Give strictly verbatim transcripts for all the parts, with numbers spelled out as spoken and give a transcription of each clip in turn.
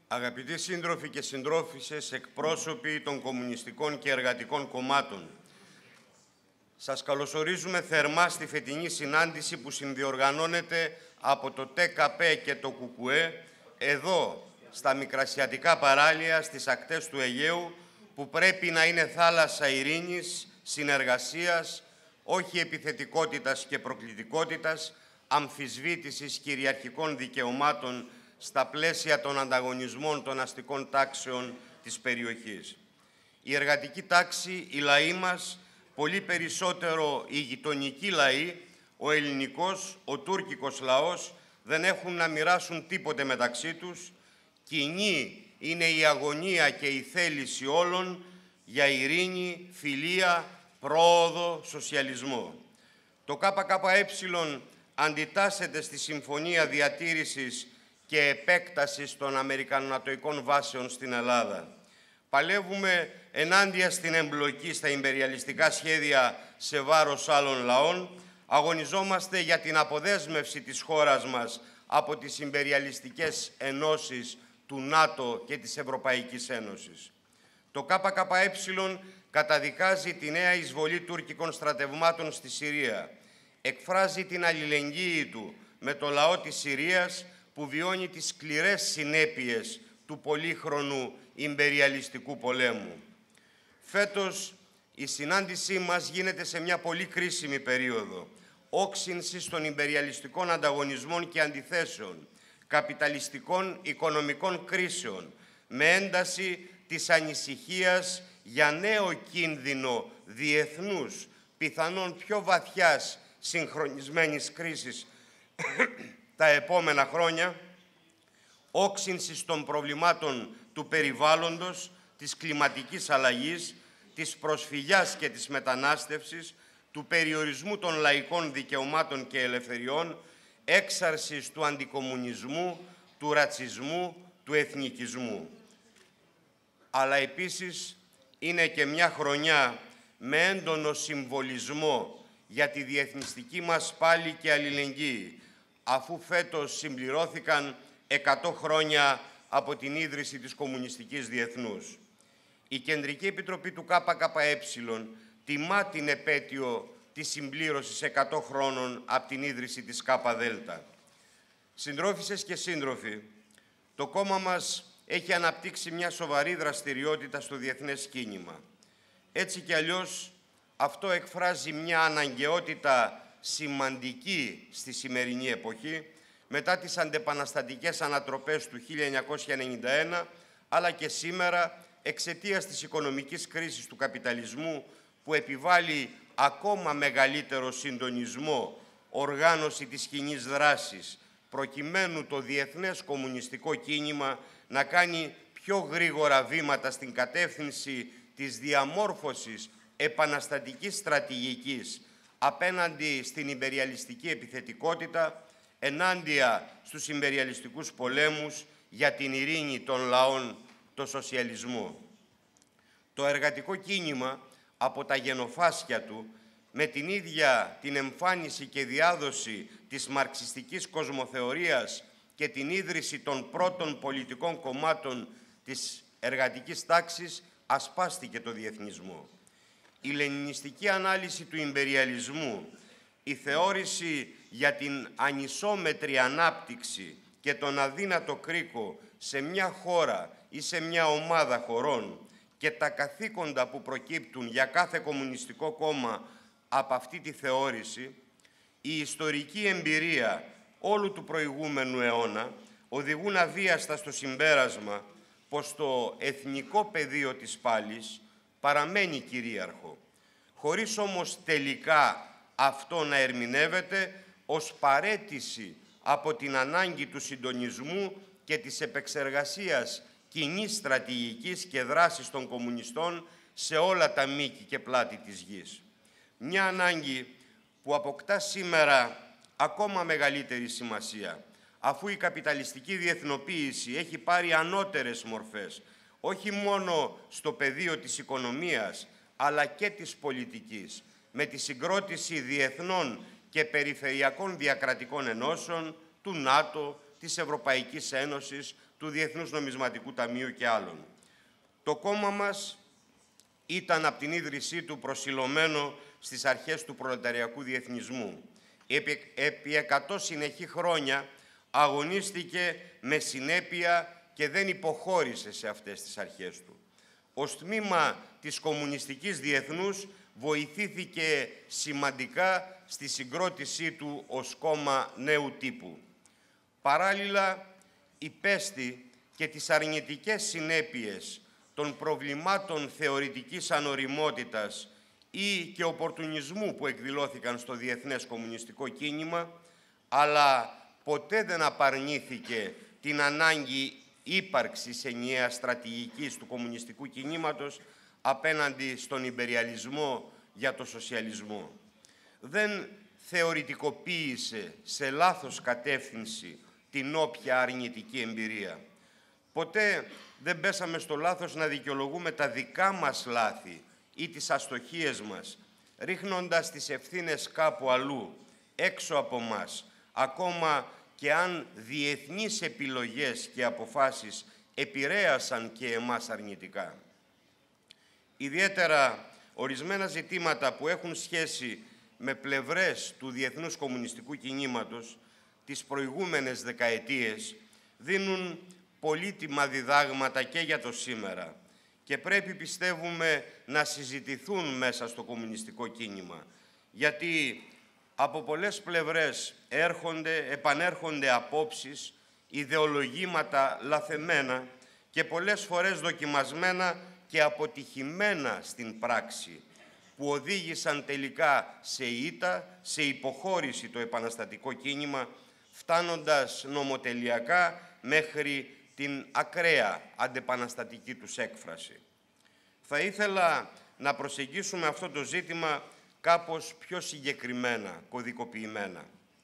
Αγαπητοί σύντροφοι και συντρόφισσες, εκπρόσωποι των κομμουνιστικών και εργατικών κομμάτων, σας καλωσορίζουμε θερμά στη φετινή συνάντηση που συνδιοργανώνεται από το ΤΚΠ και το ΚΚΕ εδώ, στα Μικρασιατικά παράλια, στις ακτές του Αιγαίου, που πρέπει να είναι θάλασσα ειρήνης, συνεργασίας, όχι επιθετικότητας και προκλητικότητας, αμφισβήτησης κυριαρχικών δικαιωμάτων στα πλαίσια των ανταγωνισμών των αστικών τάξεων της περιοχής. Η εργατική τάξη, οι λαοί μας, πολύ περισσότερο οι γειτονικοί λαοί, ο ελληνικός, ο τούρκικος λαός, δεν έχουν να μοιράσουν τίποτε μεταξύ τους. Κοινή είναι η αγωνία και η θέληση όλων για ειρήνη, φιλία, πρόοδο, σοσιαλισμό. Το ΚΚΕ αντιτάσσεται στη Συμφωνία Διατήρησης και Επέκτασης των Αμερικανονατοικών Βάσεων στην Ελλάδα. Παλεύουμε ενάντια στην εμπλοκή στα ιμπεριαλιστικά σχέδια σε βάρος άλλων λαών. Αγωνιζόμαστε για την αποδέσμευση της χώρας μας από τις ιμπεριαλιστικές ενώσεις του ΝΑΤΟ και της Ευρωπαϊκής Ένωσης. Το ΚΚΕ καταδικάζει τη νέα εισβολή τουρκικών στρατευμάτων στη Συρία. Εκφράζει την αλληλεγγύη του με το λαό της Συρίας που βιώνει τις σκληρές συνέπειες του πολύχρονου ιμπεριαλιστικού πολέμου. Φέτος η συνάντησή μας γίνεται σε μια πολύ κρίσιμη περίοδο όξυνσης των ιμπεριαλιστικών ανταγωνισμών και αντιθέσεων, καπιταλιστικών οικονομικών κρίσεων, με ένταση της ανησυχίας για νέο κίνδυνο διεθνούς, πιθανόν πιο βαθιάς συγχρονισμένης κρίσης τα επόμενα χρόνια, όξυνσης των προβλημάτων του περιβάλλοντος, της κλιματικής αλλαγής, της προσφυγιάς και της μετανάστευσης, του περιορισμού των λαϊκών δικαιωμάτων και ελευθεριών, έξαρσης του αντικομμουνισμού, του ρατσισμού, του εθνικισμού. Αλλά επίσης είναι και μια χρονιά με έντονο συμβολισμό για τη διεθνιστική μας πάλη και αλληλεγγύη, αφού φέτος συμπληρώθηκαν εκατό χρόνια από την ίδρυση της Κομμουνιστικής Διεθνούς. Η Κεντρική Επιτροπή του ΚΚΕ τιμά την επέτειο της συμπλήρωσης εκατό χρόνων από την ίδρυση της ΚΔ. Συντρόφισσες και σύντροφοι, το κόμμα μας έχει αναπτύξει μια σοβαρή δραστηριότητα στο διεθνές κίνημα. Έτσι κι αλλιώς αυτό εκφράζει μια αναγκαιότητα σημαντική στη σημερινή εποχή, μετά τις αντεπαναστατικές ανατροπές του χίλια εννιακόσια ενενήντα ένα, αλλά και σήμερα εξαιτίας της οικονομικής κρίσης του καπιταλισμού που επιβάλλει ακόμα μεγαλύτερο συντονισμό, οργάνωση της κοινής δράσης, προκειμένου το διεθνές κομμουνιστικό κίνημα να κάνει πιο γρήγορα βήματα στην κατεύθυνση της διαμόρφωσης επαναστατικής στρατηγικής απέναντι στην ιμπεριαλιστική επιθετικότητα, ενάντια στους ιμπεριαλιστικούς πολέμους για την ειρήνη των λαών, το σοσιαλισμό. Το εργατικό κίνημα από τα γενοφάσκια του, με την ίδια την εμφάνιση και διάδοση της μαρξιστικής κοσμοθεωρίας και την ίδρυση των πρώτων πολιτικών κομμάτων της εργατικής τάξης, ασπάστηκε το διεθνισμό. Η λενινιστική ανάλυση του ιμπεριαλισμού, η θεώρηση για την ανισόμετρη ανάπτυξη και τον αδύνατο κρίκο σε μια χώρα ή σε μια ομάδα χωρών και τα καθήκοντα που προκύπτουν για κάθε κομμουνιστικό κόμμα από αυτή τη θεώρηση, η ιστορική εμπειρία όλου του προηγούμενου αιώνα οδηγούν αβίαστα στο συμπέρασμα πως το εθνικό πεδίο της πάλης παραμένει κυρίαρχο, χωρίς όμως τελικά αυτό να ερμηνεύεται ως παραίτηση από την ανάγκη του συντονισμού και της επεξεργασίας κοινής στρατηγικής και δράσης των κομμουνιστών σε όλα τα μήκη και πλάτη της γης. Μια ανάγκη που αποκτά σήμερα ακόμα μεγαλύτερη σημασία, αφού η καπιταλιστική διεθνοποίηση έχει πάρει ανώτερες μορφές, όχι μόνο στο πεδίο της οικονομίας, αλλά και της πολιτικής, με τη συγκρότηση διεθνών και περιφερειακών διακρατικών ενώσεων, του ΝΑΤΟ, της Ευρωπαϊκής Ένωσης, του Διεθνούς Νομισματικού Ταμείου και άλλων. Το κόμμα μας ήταν από την ίδρυσή του προσιλωμένο στις αρχές του προλεταριακού διεθνισμού. Επί, επί εκατό συνεχή χρόνια αγωνίστηκε με συνέπεια και δεν υποχώρησε σε αυτές τις αρχές του. Ως τμήμα της κομμουνιστικής διεθνούς βοηθήθηκε σημαντικά στη συγκρότησή του ως κόμμα νέου τύπου. Παράλληλα, υπέστη και τις αρνητικές συνέπειες των προβλημάτων θεωρητικής ανοριμότητας ή και οπορτουνισμού που εκδηλώθηκαν στο διεθνές κομμουνιστικό κίνημα, αλλά ποτέ δεν απαρνήθηκε την ανάγκη ύπαρξης ενιαίας στρατηγικής του κομμουνιστικού κινήματος απέναντι στον ιμπεριαλισμό για το σοσιαλισμό. Δεν θεωρητικοποίησε σε λάθος κατεύθυνση την όποια αρνητική εμπειρία. Ποτέ δεν πέσαμε στο λάθος να δικαιολογούμε τα δικά μας λάθη ή τις αστοχίες μας, ρίχνοντας τις ευθύνες κάπου αλλού, έξω από μας, ακόμα και αν διεθνείς επιλογές και αποφάσεις επηρέασαν και εμάς αρνητικά. Ιδιαίτερα ορισμένα ζητήματα που έχουν σχέση με πλευρές του διεθνούς κομμουνιστικού κινήματος τις προηγούμενες δεκαετίες δίνουν πολύτιμα διδάγματα και για το σήμερα και πρέπει, πιστεύουμε, να συζητηθούν μέσα στο κομμουνιστικό κίνημα, γιατί από πολλές πλευρές έρχονται, επανέρχονται απόψεις, ιδεολογήματα λαθεμένα και πολλές φορές δοκιμασμένα και αποτυχημένα στην πράξη, που οδήγησαν τελικά σε ήττα, σε υποχώρηση το επαναστατικό κίνημα, φτάνοντας νομοτελειακά μέχρι την ακραία αντεπαναστατική τους έκφραση. Θα ήθελα να προσεγγίσουμε αυτό το ζήτημα κάπως πιο συγκεκριμένα, κωδικοποιημένα.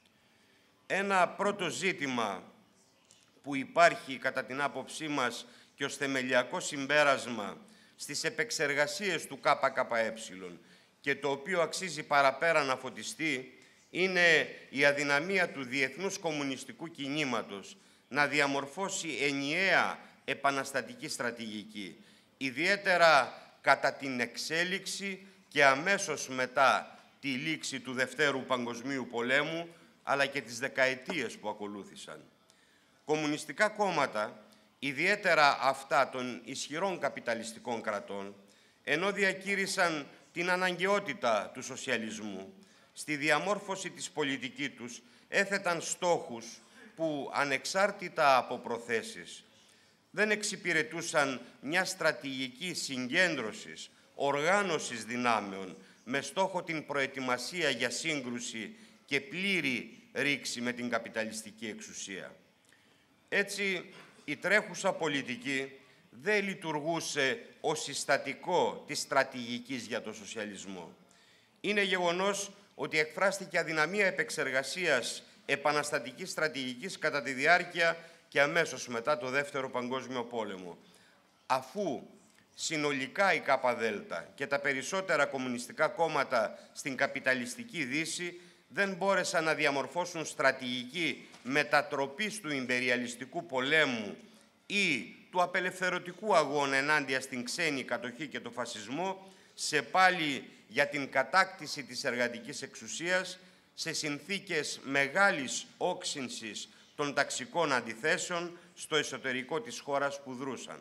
Ένα πρώτο ζήτημα που υπάρχει κατά την άποψή μας και ως θεμελιακό συμπέρασμα στις επεξεργασίες του ΚΚΕ και το οποίο αξίζει παραπέρα να φωτιστεί είναι η αδυναμία του διεθνούς κομμουνιστικού κινήματος να διαμορφώσει ενιαία επαναστατική στρατηγική, ιδιαίτερα κατά την εξέλιξη και αμέσως μετά τη λήξη του Δευτέρου Παγκοσμίου Πολέμου, αλλά και τις δεκαετίες που ακολούθησαν. Κομμουνιστικά κόμματα, ιδιαίτερα αυτά των ισχυρών καπιταλιστικών κρατών, ενώ διακήρυσαν την αναγκαιότητα του σοσιαλισμού, στη διαμόρφωση της πολιτικής τους έθεταν στόχους που, ανεξάρτητα από προθέσεις, δεν εξυπηρετούσαν μια στρατηγική συγκέντρωσης, οργάνωσης δυνάμεων, με στόχο την προετοιμασία για σύγκρουση και πλήρη ρήξη με την καπιταλιστική εξουσία. Έτσι, η τρέχουσα πολιτική δεν λειτουργούσε ως συστατικό της στρατηγικής για το σοσιαλισμό. Είναι γεγονός ότι εκφράστηκε αδυναμία επεξεργασίας επαναστατικής στρατηγικής κατά τη διάρκεια και αμέσως μετά το Δεύτερο Παγκόσμιο Πόλεμο, αφού συνολικά η ΚΔ και τα περισσότερα κομμουνιστικά κόμματα στην καπιταλιστική Δύση δεν μπόρεσαν να διαμορφώσουν στρατηγική μετατροπής του ιμπεριαλιστικού πολέμου ή του απελευθερωτικού αγώνα ενάντια στην ξένη κατοχή και το φασισμό σε πάλι για την κατάκτηση της εργατικής εξουσίας σε συνθήκες μεγάλης όξυνσης των ταξικών αντιθέσεων στο εσωτερικό της χώρας που δρούσαν.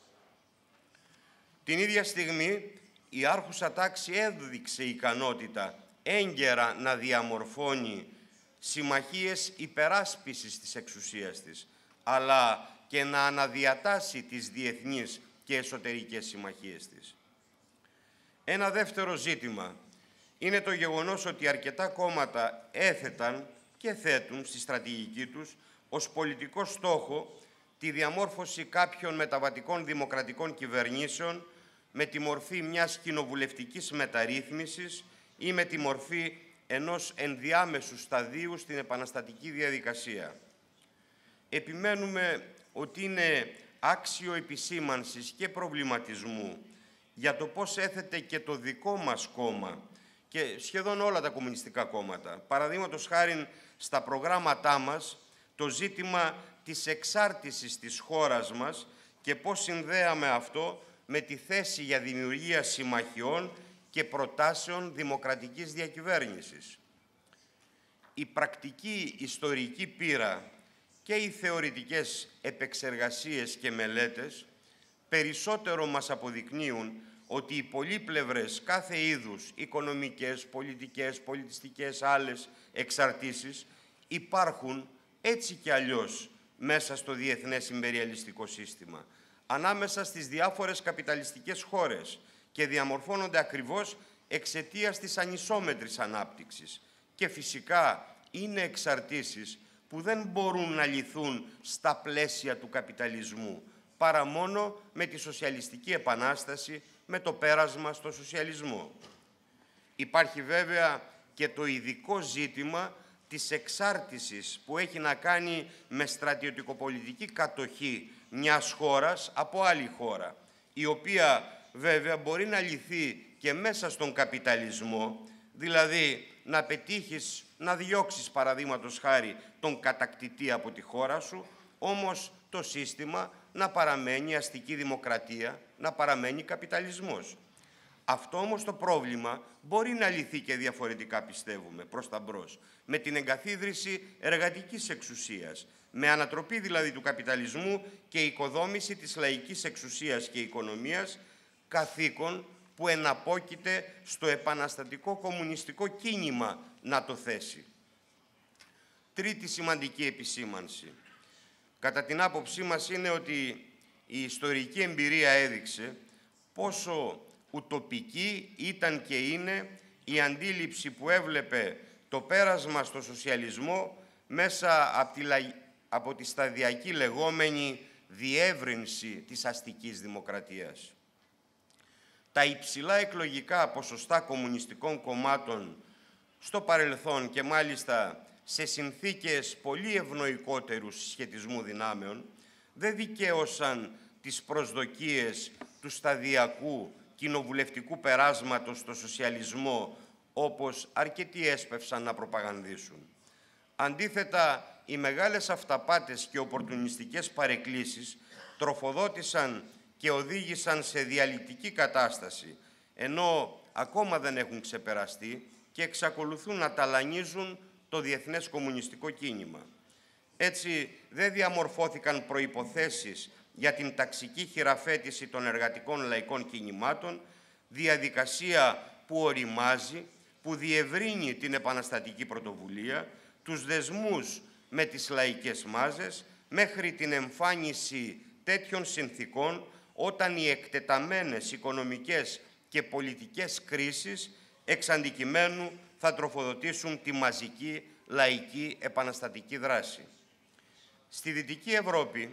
Την ίδια στιγμή, η άρχουσα τάξη έδειξε ικανότητα έγκαιρα να διαμορφώνει συμμαχίες υπεράσπισης της εξουσίας της, αλλά και να αναδιατάσει τις διεθνείς και εσωτερικές συμμαχίες της. Ένα δεύτερο ζήτημα είναι το γεγονός ότι αρκετά κόμματα έθεταν και θέτουν στη στρατηγική τους ως πολιτικό στόχο τη διαμόρφωση κάποιων μεταβατικών δημοκρατικών κυβερνήσεων με τη μορφή μιας κοινοβουλευτικής μεταρρύθμισης ή με τη μορφή ενός ενδιάμεσου σταδίου στην επαναστατική διαδικασία. Επιμένουμε ότι είναι άξιο επισήμανσης και προβληματισμού για το πώς έθετε και το δικό μας κόμμα και σχεδόν όλα τα κομμουνιστικά κόμματα, παραδείγματος χάριν στα προγράμματά μας, το ζήτημα της εξάρτησης της χώρας μας και πώς συνδέαμε αυτό με τη θέση για δημιουργία συμμαχιών και προτάσεων δημοκρατικής διακυβέρνησης. Η πρακτική ιστορική πείρα και οι θεωρητικές επεξεργασίες και μελέτες περισσότερο μας αποδεικνύουν ότι οι πολύπλευρες κάθε είδους οικονομικές, πολιτικές, πολιτιστικές, άλλες εξαρτήσεις υπάρχουν έτσι κι αλλιώς μέσα στο διεθνές ιμπεριαλιστικό σύστημα, ανάμεσα στις διάφορες καπιταλιστικές χώρες και διαμορφώνονται ακριβώς εξαιτίας της ανισόμετρης ανάπτυξης. Και φυσικά είναι εξαρτήσεις που δεν μπορούν να λυθούν στα πλαίσια του καπιταλισμού, παρά μόνο με τη σοσιαλιστική επανάσταση, με το πέρασμα στο σοσιαλισμό. Υπάρχει βέβαια και το ειδικό ζήτημα της εξάρτησης που έχει να κάνει με στρατιωτικοπολιτική κατοχή μιας χώρας από άλλη χώρα, η οποία βέβαια μπορεί να λυθεί και μέσα στον καπιταλισμό, δηλαδή να πετύχεις, να διώξεις παραδείγματος χάρη τον κατακτητή από τη χώρα σου, όμως το σύστημα να παραμένει αστική δημοκρατία, να παραμένει καπιταλισμός. Αυτό όμως το πρόβλημα μπορεί να λυθεί και διαφορετικά, πιστεύουμε, προς τα μπρος, με την εγκαθίδρυση εργατικής εξουσίας, με ανατροπή δηλαδή του καπιταλισμού και οικοδόμηση της λαϊκής εξουσίας και οικονομίας, καθήκον που εναπόκειται στο επαναστατικό κομμουνιστικό κίνημα να το θέσει. Τρίτη σημαντική επισήμανση. Κατά την άποψή μας είναι ότι η ιστορική εμπειρία έδειξε πόσο ουτοπική ήταν και είναι η αντίληψη που έβλεπε το πέρασμα στο σοσιαλισμό μέσα από τη, από τη σταδιακή λεγόμενη διεύρυνση της αστικής δημοκρατίας. Τα υψηλά εκλογικά ποσοστά κομμουνιστικών κομμάτων στο παρελθόν και μάλιστα σε συνθήκες πολύ ευνοϊκότερου σχετισμού δυνάμεων δεν δικαίωσαν τις προσδοκίες του σταδιακού κοινοβουλευτικού περάσματος στο σοσιαλισμό, όπως αρκετοί έσπευσαν να προπαγανδίσουν. Αντίθετα, οι μεγάλες αυταπάτες και οπορτουνιστικές παρεκκλήσεις τροφοδότησαν και οδήγησαν σε διαλυτική κατάσταση, ενώ ακόμα δεν έχουν ξεπεραστεί και εξακολουθούν να ταλανίζουν το διεθνές κομμουνιστικό κίνημα. Έτσι, δεν διαμορφώθηκαν προϋποθέσεις για την ταξική χειραφέτηση των εργατικών λαϊκών κινημάτων, διαδικασία που οριμάζει, που διευρύνει την επαναστατική πρωτοβουλία, τους δεσμούς με τις λαϊκές μάζες, μέχρι την εμφάνιση τέτοιων συνθήκων όταν οι εκτεταμένες οικονομικές και πολιτικές κρίσεις εξ αντικειμένου θα τροφοδοτήσουν τη μαζική λαϊκή επαναστατική δράση. Στη Δυτική Ευρώπη,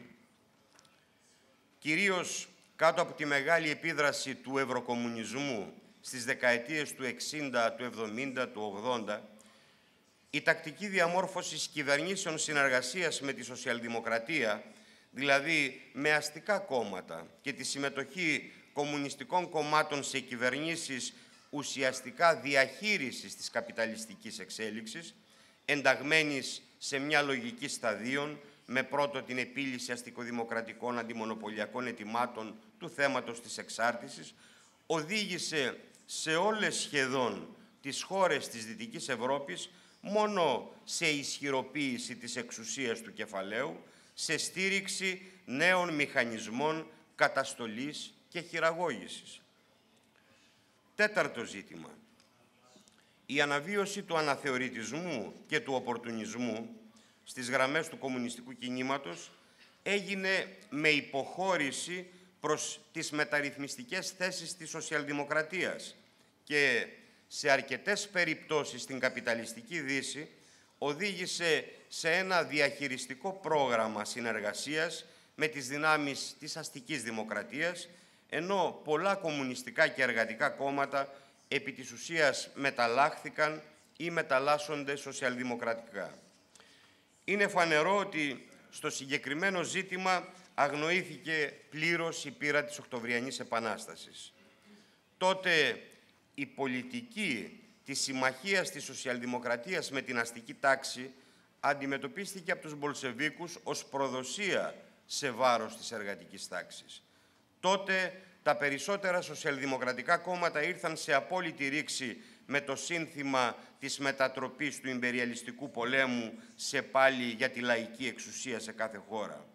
κυρίως κάτω από τη μεγάλη επίδραση του ευρωκομμουνισμού στις δεκαετίες του εξήντα, του εβδομήντα, του ογδόντα, η τακτική διαμόρφωση κυβερνήσεων συνεργασίας με τη σοσιαλδημοκρατία, δηλαδή με αστικά κόμματα, και τη συμμετοχή κομμουνιστικών κομμάτων σε κυβερνήσεις ουσιαστικά διαχείρισης της καπιταλιστικής εξέλιξης, ενταγμένης σε μια λογική σταδίων, με πρώτο την επίλυση αστικοδημοκρατικών αντιμονοπολιακών αιτημάτων του θέματος της εξάρτησης, οδήγησε σε όλες σχεδόν τις χώρες της Δυτικής Ευρώπης μόνο σε ισχυροποίηση της εξουσίας του κεφαλαίου, σε στήριξη νέων μηχανισμών καταστολής και χειραγώγησης. Τέταρτο ζήτημα. Η αναβίωση του αναθεωρητισμού και του οπορτουνισμού στις γραμμές του κομμουνιστικού κινήματος έγινε με υποχώρηση προς τις μεταρρυθμιστικές θέσεις της σοσιαλδημοκρατίας και σε αρκετές περιπτώσεις στην καπιταλιστική Δύση οδήγησε σε ένα διαχειριστικό πρόγραμμα συνεργασίας με τις δυνάμεις της αστικής δημοκρατίας, ενώ πολλά κομμουνιστικά και εργατικά κόμματα επί της ουσίας μεταλλάχθηκαν ή μεταλλάσσονται σοσιαλδημοκρατικά. Είναι φανερό ότι στο συγκεκριμένο ζήτημα αγνοήθηκε πλήρως η πείρα της Οκτωβριανής Επανάστασης. Τότε η πολιτική της συμμαχίας της σοσιαλδημοκρατίας με την αστική τάξη αντιμετωπίστηκε από τους Μπολσεβίκους ως προδοσία σε βάρος της εργατικής τάξης. Τότε τα περισσότερα σοσιαλδημοκρατικά κόμματα ήρθαν σε απόλυτη ρήξη με το σύνθημα της μετατροπής του ιμπεριαλιστικού πολέμου σε πάλι για τη λαϊκή εξουσία σε κάθε χώρα.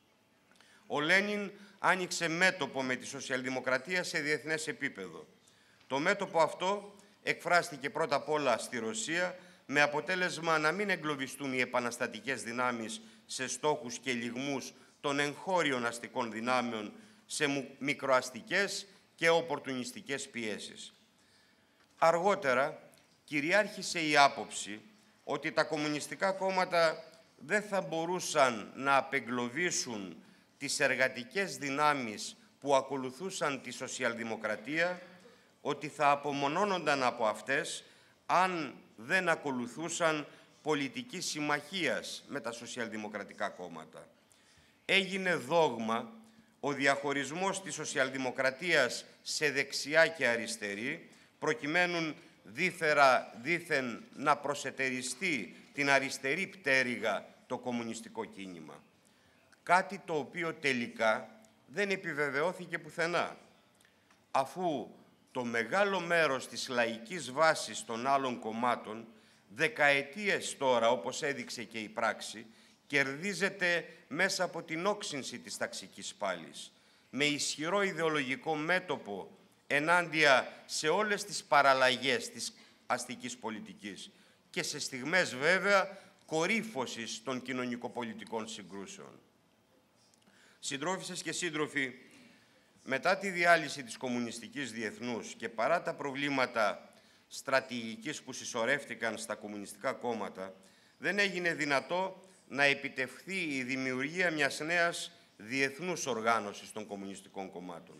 Ο Λένιν άνοιξε μέτωπο με τη σοσιαλδημοκρατία σε διεθνές επίπεδο. Το μέτωπο αυτό εκφράστηκε πρώτα απ' όλα στη Ρωσία, με αποτέλεσμα να μην εγκλωβιστούν οι επαναστατικές δυνάμεις σε στόχους και λιγμούς των εγχώριων αστικών δυνάμεων, σε μικροαστικές και οπορτουνιστικές πιέσεις. Αργότερα κυριάρχησε η άποψη ότι τα κομμουνιστικά κόμματα δεν θα μπορούσαν να απεγκλωβίσουν τις εργατικές δυνάμεις που ακολουθούσαν τη σοσιαλδημοκρατία, ότι θα απομονώνονταν από αυτές αν δεν ακολουθούσαν πολιτική συμμαχίας με τα σοσιαλδημοκρατικά κόμματα. Έγινε δόγμα ο διαχωρισμός της σοσιαλδημοκρατίας σε δεξιά και αριστερή, προκειμένου δίθερα, δήθεν να προσετεριστεί την αριστερή πτέρυγα το κομμουνιστικό κίνημα. Κάτι το οποίο τελικά δεν επιβεβαιώθηκε πουθενά, αφού το μεγάλο μέρος της λαϊκής βάσης των άλλων κομμάτων, δεκαετίες τώρα, όπως έδειξε και η πράξη, κερδίζεται μέσα από την όξυνση της ταξικής πάλης, με ισχυρό ιδεολογικό μέτωπο ενάντια σε όλες τις παραλλαγές της αστικής πολιτικής και σε στιγμές βέβαια κορύφωσης των κοινωνικοπολιτικών συγκρούσεων. Συντρόφισσες και σύντροφοι, μετά τη διάλυση της κομμουνιστικής διεθνούς και παρά τα προβλήματα στρατηγικής που συσσωρεύτηκαν στα κομμουνιστικά κόμματα, δεν έγινε δυνατό να επιτευχθεί η δημιουργία μιας νέας διεθνούς οργάνωσης των κομμουνιστικών κομμάτων.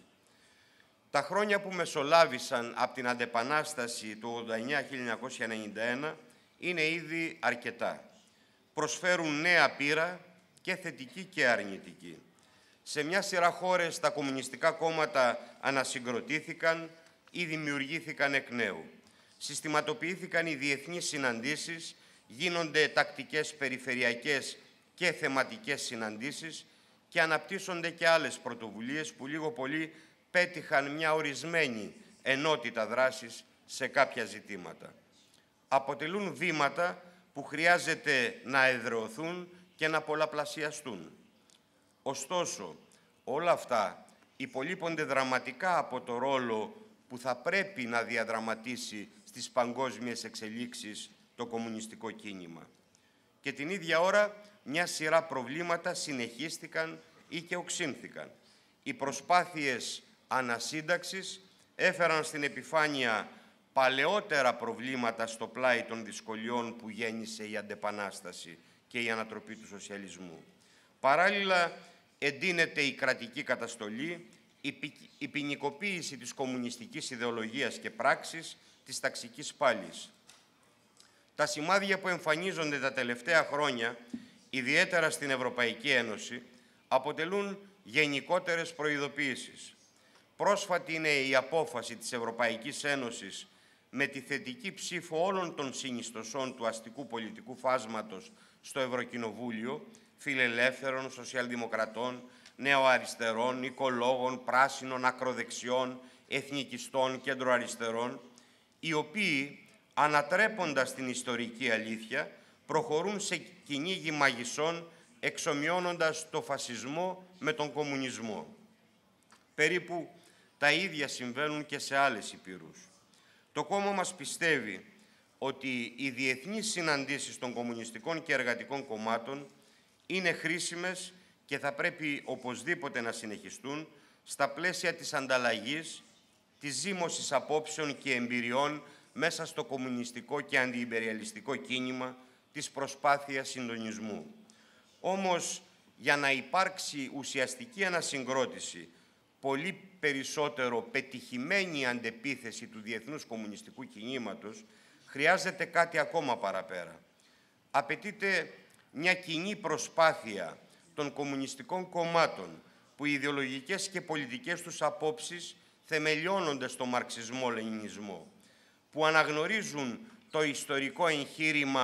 Τα χρόνια που μεσολάβησαν από την Αντεπανάσταση του ογδόντα εννιά με χίλια εννιακόσια ενενήντα ένα είναι ήδη αρκετά. Προσφέρουν νέα πείρα και θετική και αρνητική. Σε μια σειρά χώρες τα κομμουνιστικά κόμματα ανασυγκροτήθηκαν ή δημιουργήθηκαν εκ νέου. Συστηματοποιήθηκαν οι διεθνείς συναντήσεις, γίνονται τακτικές περιφερειακές και θεματικές συναντήσεις και αναπτύσσονται και άλλες πρωτοβουλίες που λίγο πολύ πέτυχαν μια ορισμένη ενότητα δράσης σε κάποια ζητήματα. Αποτελούν βήματα που χρειάζεται να εδραιωθούν και να πολλαπλασιαστούν. Ωστόσο, όλα αυτά υπολείπονται δραματικά από το ρόλο που θα πρέπει να διαδραματίσει στις παγκόσμιες εξελίξεις το κομμουνιστικό κίνημα. Και την ίδια ώρα μια σειρά προβλήματα συνεχίστηκαν ή και οξύνθηκαν. Οι προσπάθειες ανασύνταξης έφεραν στην επιφάνεια παλαιότερα προβλήματα στο πλάι των δυσκολιών που γέννησε η Αντεπανάσταση και η ανατροπή του σοσιαλισμού. Παράλληλα, εντείνεται η κρατική καταστολή, η ποινικοποίηση της κομμουνιστικής ιδεολογίας και πράξης, της ταξικής πάλης. Τα σημάδια που εμφανίζονται τα τελευταία χρόνια, ιδιαίτερα στην Ευρωπαϊκή Ένωση, αποτελούν γενικότερες προειδοποιήσεις. Πρόσφατη είναι η απόφαση της Ευρωπαϊκής Ένωσης με τη θετική ψήφο όλων των συνιστοσών του αστικού πολιτικού φάσματος στο Ευρωκοινοβούλιο, φιλελεύθερων, σοσιαλδημοκρατών, νεοαριστερών, οικολόγων, πράσινων, ακροδεξιών, εθνικιστών, κέντροαριστερών, οι οποίοι, ανατρέποντας την ιστορική αλήθεια, προχωρούν σε κυνήγι μαγισσών, εξομοιώνοντας το φασισμό με τον κομμουνισμό. Περίπου τα ίδια συμβαίνουν και σε άλλες υπήρους. Το κόμμα μας πιστεύει ότι οι διεθνείς συναντήσεις των κομμουνιστικών και εργατικών κομμάτων είναι χρήσιμες και θα πρέπει οπωσδήποτε να συνεχιστούν στα πλαίσια της ανταλλαγής, της ζήμωσης απόψεων και εμπειριών μέσα στο κομμουνιστικό και αντιυμπεριαλιστικό κίνημα, της προσπάθειας συντονισμού. Όμως, για να υπάρξει ουσιαστική ανασυγκρότηση, πολύ περισσότερο πετυχημένη αντεπίθεση του διεθνούς κομμουνιστικού κινήματος, χρειάζεται κάτι ακόμα παραπέρα. Απαιτείται μια κοινή προσπάθεια των κομμουνιστικών κομμάτων που οι ιδεολογικές και πολιτικές τους απόψεις θεμελιώνονται στο μαρξισμό-λενινισμό, που αναγνωρίζουν το ιστορικό εγχείρημα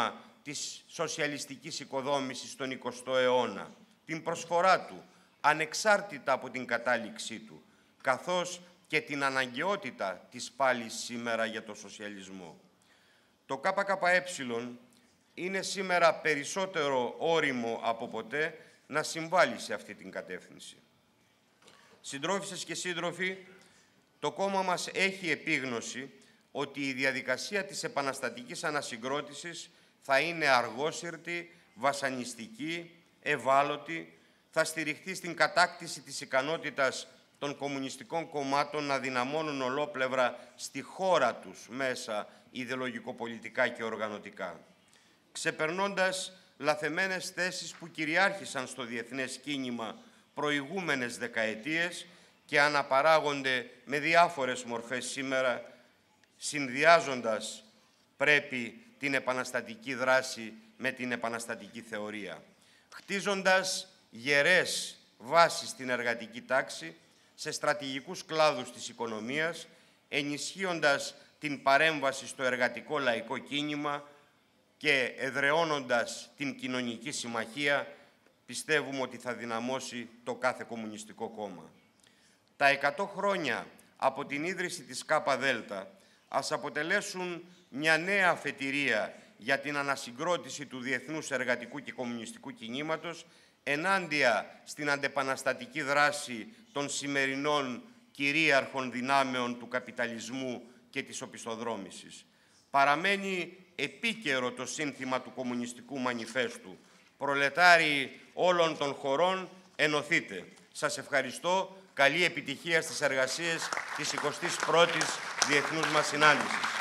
της σοσιαλιστικής οικοδόμησης στον εικοστό αιώνα, την προσφορά του, ανεξάρτητα από την κατάληξή του, καθώς και την αναγκαιότητα της πάλης σήμερα για το σοσιαλισμό. Το ΚΚΕ είναι σήμερα περισσότερο ώριμο από ποτέ να συμβάλλει σε αυτή την κατεύθυνση. Συντρόφισσες και σύντροφοι, το κόμμα μας έχει επίγνωση ότι η διαδικασία της επαναστατικής ανασυγκρότησης θα είναι αργόσυρτη, βασανιστική, ευάλωτη, θα στηριχθεί στην κατάκτηση της ικανότητας των κομμουνιστικών κομμάτων να δυναμώνουν ολόπλευρα στη χώρα τους μέσα ιδεολογικοπολιτικά και οργανωτικά, ξεπερνώντας λαθεμένες θέσεις που κυριάρχησαν στο διεθνές κίνημα προηγούμενες δεκαετίες και αναπαράγονται με διάφορες μορφές σήμερα, συνδυάζοντας πρέπει την επαναστατική δράση με την επαναστατική θεωρία, χτίζοντας γερές βάσεις στην εργατική τάξη, σε στρατηγικούς κλάδους της οικονομίας, ενισχύοντας την παρέμβαση στο εργατικό λαϊκό κίνημα και εδραιώνοντας την κοινωνική συμμαχία, πιστεύουμε ότι θα δυναμώσει το κάθε κομμουνιστικό κόμμα. Τα εκατό χρόνια από την ίδρυση της ΚΔ ας αποτελέσουν μια νέα αφετηρία για την ανασυγκρότηση του διεθνούς εργατικού και κομμουνιστικού κινήματος ενάντια στην αντεπαναστατική δράση των σημερινών κυρίαρχων δυνάμεων του καπιταλισμού και της οπισθοδρόμησης. Παραμένει επίκαιρο το σύνθημα του Κομμουνιστικού Μανιφέστου. Προλετάριοι όλων των χωρών, ενωθείτε. Σας ευχαριστώ. Καλή επιτυχία στις εργασίες της εικοστής πρώτης Διεθνούς μας συνάντησης.